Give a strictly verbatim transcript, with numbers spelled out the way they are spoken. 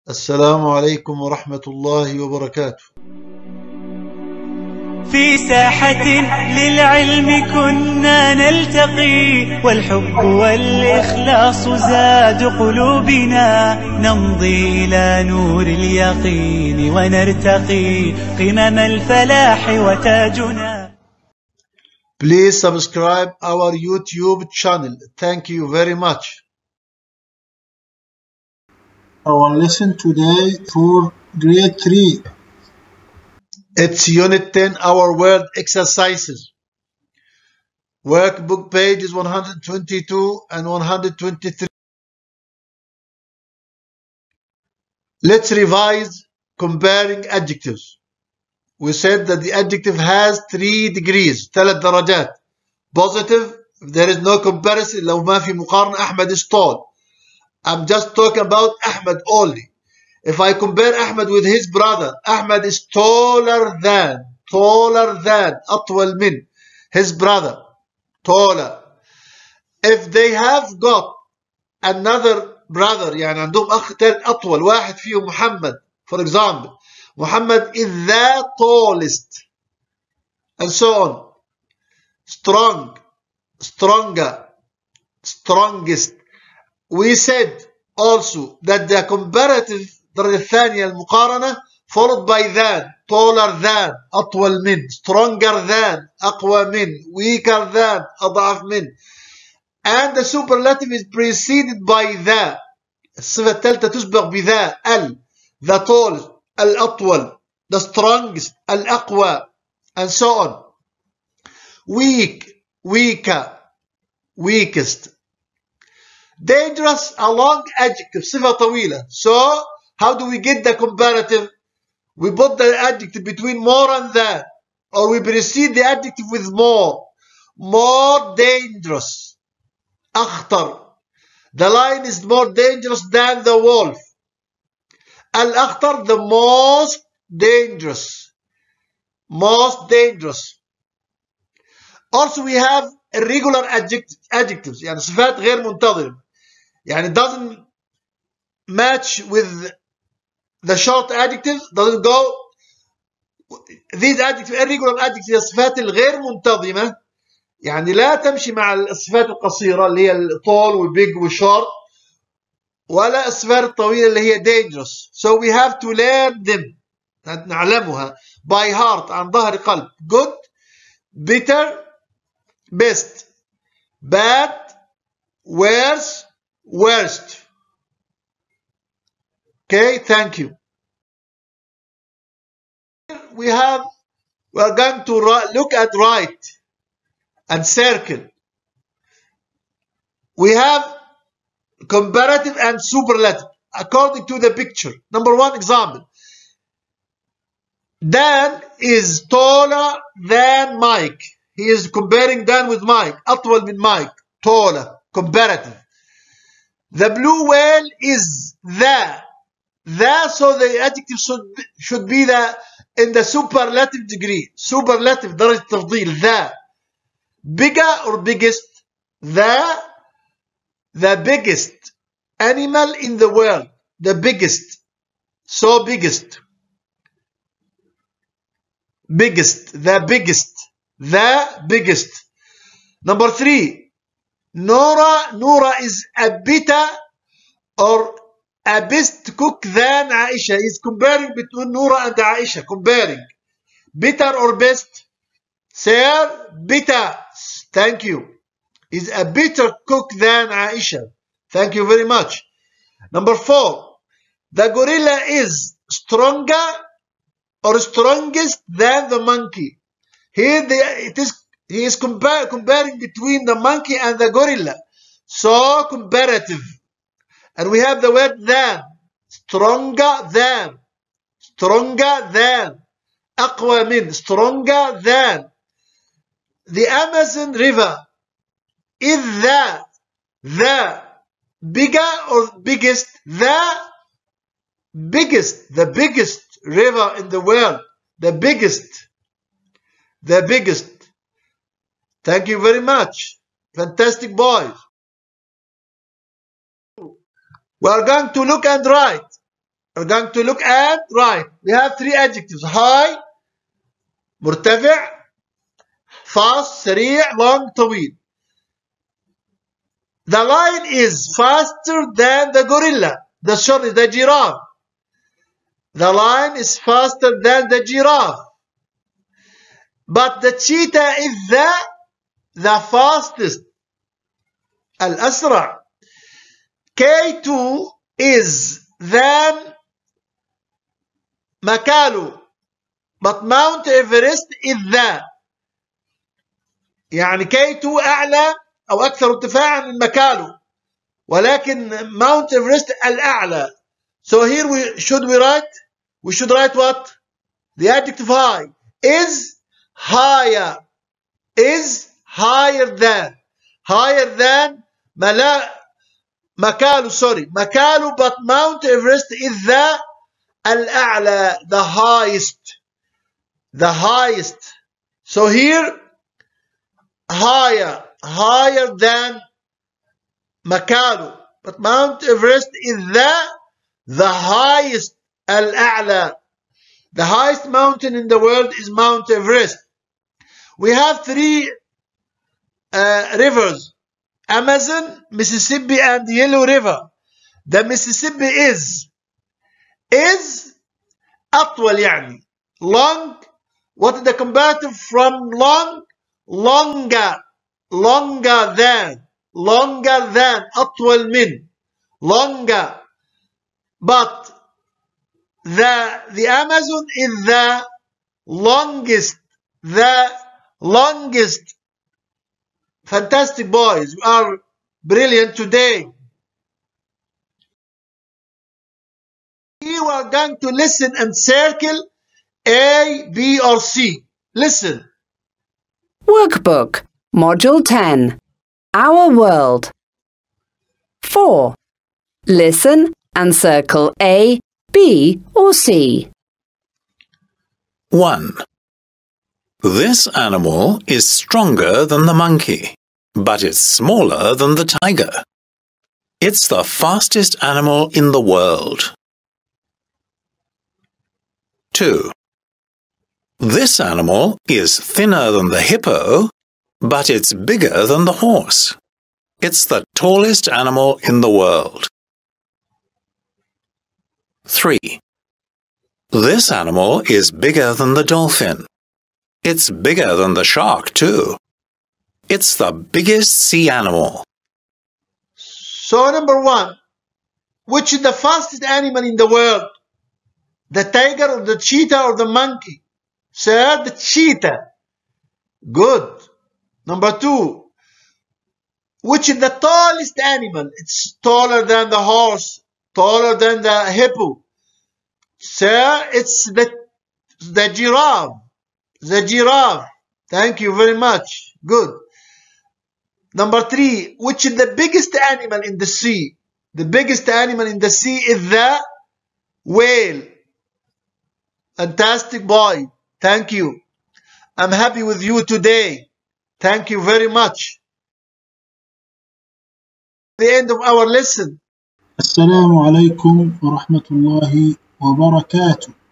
السلام عليكم ورحمة الله وبركاته. في ساحة للعلم كنا نلتقي، والحب والإخلاص زاد قلوبنا، نمضي إلى نور اليقين ونرتقي قمم الفلاح وتاجنا. Please subscribe our YouTube channel. Thank you very much. Our lesson today for grade three. It's unit ten, our word exercises. Workbook pages one hundred twenty-two and one hundred twenty-three. Let's revise comparing adjectives. We said that the adjective has three degrees, ثلاث درجات. Positive, if there is no comparison, لو ما في مقارنة, أحمد is tall. I'm just talking about Ahmed only. If I compare Ahmed with his brother, Ahmed is taller than, taller than, أطول من his brother, taller. If they have got another brother, يعني عندهم أخ ثالث أطول, واحد فيهم محمد, for example, Muhammad is the tallest, and so on. Strong, stronger, strongest. We said also that the comparative الدرجة الثانية المقارنة followed by than, taller than, أطول من, stronger than, أقوى من, weaker than, أضعف من, and the superlative is preceded by the. الصفة الثالثة تسبق بذا, ال, the tallest, الأطول, the strongest, الأقوى, and so on. Weak, weaker, weakest. Dangerous, a long adjective, صفة طويلة. So, how do we get the comparative? We put the adjective between more and than, or we precede the adjective with more. More dangerous. أخطر. The lion is more dangerous than the wolf. Al-akhtar, the most dangerous. Most dangerous. Also, we have irregular adject adjectives. يعني صفات غير منتظمة. يعني doesn't match with the short adjectives, doesn't go. These adjectives, irregular adjectives, هي الصفات الغير منتظمة. يعني لا تمشي مع الصفات القصيرة اللي هي الطول والبيج والشورت، ولا الصفات الطويلة اللي هي dangerous. So we have to learn them. نعلمها by heart, عن ظهر قلب. Good, better, best, bad, worse, worst. Okay, thank you. We have, we are going to look at right and circle. We have comparative and superlative according to the picture. Number one example. Dan is taller than Mike. He is comparing Dan with Mike. أطول من Mike. Taller. Comparative. The blue whale is the. The, so the adjective should, should be the in the superlative degree. Superlative, درجة تفضيل. The. Bigger or biggest? The. The biggest animal in the world. The biggest. So biggest. Biggest. The biggest. The biggest. Number three. Nora. Nora is a better or a best cook than Aisha. He's comparing between Nora and Aisha. Comparing. Better or best? Sir, better. Thank you. Is a better cook than Aisha. Thank you very much. Number four. The gorilla is stronger or strongest than the monkey. Here the, it is, he is compare, comparing between the monkey and the gorilla. So comparative. And we have the word than. Stronger than. Stronger than. أقوى من. Stronger than. The Amazon River is the. The. Bigger or biggest? The biggest. The biggest river in the world. The biggest. The biggest. Thank you very much. Fantastic boys. We are going to look and write. We're going to look at, right, we have three adjectives. High, مرتفع, fast, سريع, long, طويل. The lion is faster than the gorilla. The sorry, the giraffe. The lion is faster than the giraffe. But the cheetah is the, the fastest. الأسرع. K two is than Makalu. But Mount Everest is the. يعني K two أعلى أو أكثر ارتفاعا من مكالو. ولكن Mount Everest الأعلى. So here we should we write? We should write what? The adjective high. Is higher. Is higher than. Higher than Mala, Makalu, sorry. Makalu, but Mount Everest is the Al-A'la, the highest. The highest. So here, higher. Higher than Makalu. But Mount Everest is the, the highest Al-A'la. The highest mountain in the world is Mount Everest. We have three uh, rivers. Amazon, Mississippi, and the Yellow River. The Mississippi is is أطول يعني long. What is the comparative from long? Longer, longer than, longer than, أطول من, longer. But the the Amazon is the longest, the longest. Fantastic boys, you are brilliant today. Here we are going to listen and circle A, B, or C. Listen. Workbook, Module ten, Our World. four. Listen and circle A, B, or C. one. This animal is stronger than the monkey, but it's smaller than the tiger. It's the fastest animal in the world. two. This animal is thinner than the hippo, but it's bigger than the horse. It's the tallest animal in the world. three. This animal is bigger than the dolphin. It's bigger than the shark, too. It's the biggest sea animal. So, number one, which is the fastest animal in the world? The tiger or the cheetah or the monkey? Sir, the cheetah. Good. Number two, which is the tallest animal? It's taller than the horse, taller than the hippo. Sir, it's the, the giraffe. The giraffe. Thank you very much. Good. Number three, which is the biggest animal in the sea? The biggest animal in the sea is the whale. Fantastic boy. Thank you. I'm happy with you today. Thank you very much. The end of our lesson. السلام عليكم ورحمة الله وبركاته.